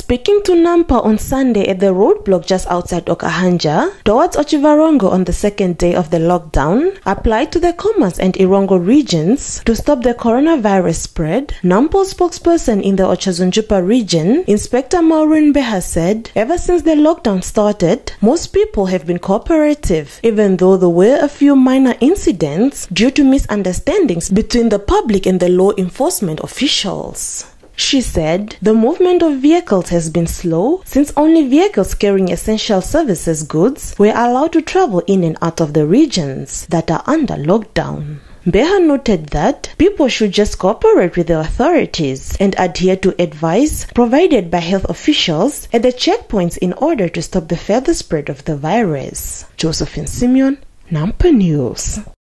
Speaking to NAMPA on Sunday at the roadblock just outside Okahandja-Otjiwarongo on the second day of the lockdown applied to the Khomas and Irongo regions to stop the coronavirus spread, NamPol spokesperson in the Otjozondjupa Region, Inspector Maureen Mbeha said, ever since the lockdown started, most people have been cooperative, even though there were a few minor incidents due to misunderstandings between the public and the law enforcement officials. She said the movement of vehicles has been slow since only vehicles carrying essential services goods were allowed to travel in and out of the regions that are under lockdown. Mbeha noted that people should just cooperate with the authorities and adhere to advice provided by health officials at the checkpoints in order to stop the further spread of the virus. Josephina Simeon, NAMPA News.